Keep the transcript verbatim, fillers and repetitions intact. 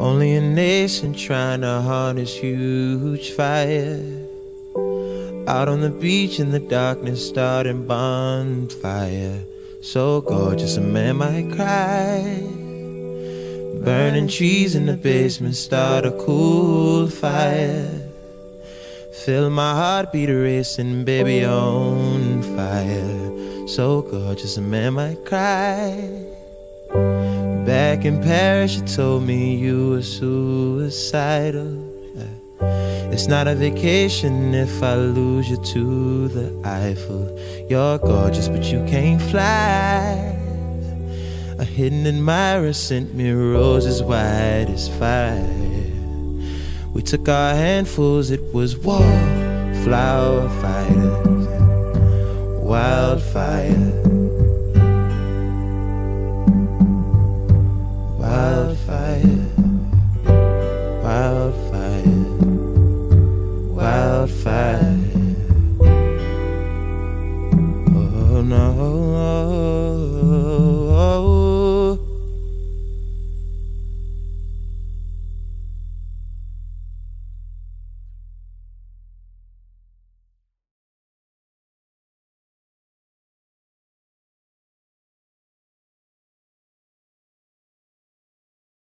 Only a nation trying to harness huge fire. Out on the beach in the darkness, starting bonfire. So gorgeous a man might cry. Burning trees in the basement, start a cool fire. Feel my heartbeat racing, baby on fire. So gorgeous a man might cry. Back in Paris, you told me you were suicidal. It's not a vacation if I lose you to the Eiffel. You're gorgeous, but you can't fly. A hidden admirer sent me roses white as fire. We took our handfuls, it was wallflower fighters, wildfire, wildfire, wildfire, wildfire.